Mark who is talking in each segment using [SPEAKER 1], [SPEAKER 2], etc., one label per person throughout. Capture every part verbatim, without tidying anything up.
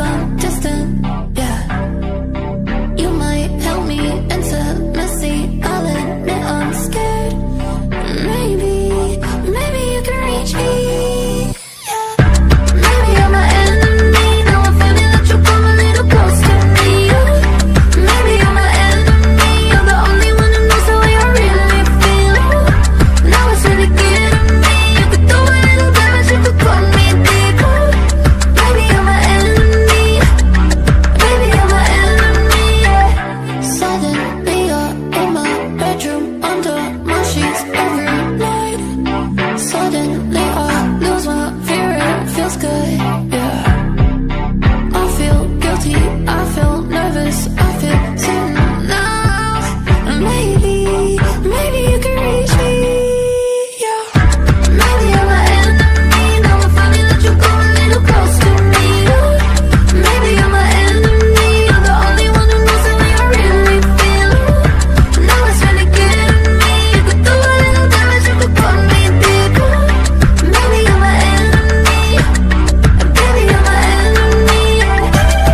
[SPEAKER 1] I'm distant, yeah. You might help me intimacy, I'll admit I'm scared. Maybe, maybe you can reach me, yeah. Maybe I'm my enemy, now I'm feeling that you come a little close to me, yeah. Maybe I'm my enemy, you're the only one who knows the way I really feel. Now it's really getting me, you could do a little damage, you could cut me deeper. Maybe I'm my enemy, maybe I'm my enemy, yeah. Suddenly you're in my bedroom, under my sheets every night. Suddenly I lose my fear, it feels good, yeah. I feel guilty, I feel nervous, I feel certain now. Maybe, maybe you can reach me, yeah. Maybe I'm my enemy, now I'm finding that you come a little close to me, yeah. Maybe I'm my enemy, you're the only one who knows the way I really feel. Now it's really getting me, you could do a little damage, you could cut me deeper. Maybe I'm my enemy, baby I'm my enemy, yeah.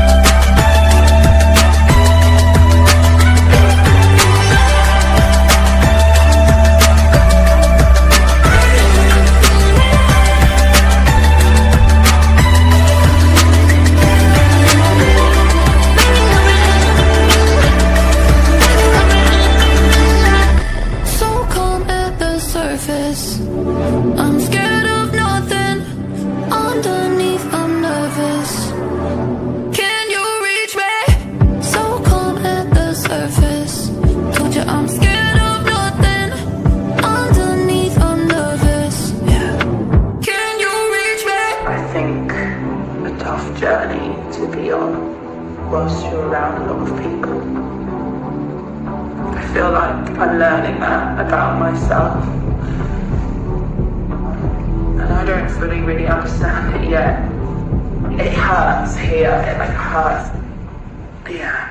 [SPEAKER 1] So calm at the surface, I'm scared of nothing. Underneath I'm nervous. Can you reach me? So calm at the surface, told you I'm scared of nothing. Underneath I'm nervous, yeah. Can you reach me?
[SPEAKER 2] I think a tough journey to be on whilst you're around a lot of people. I feel like I'm learning that about myself, and I don't fully really understand it yet. It hurts here, it like hurts, yeah.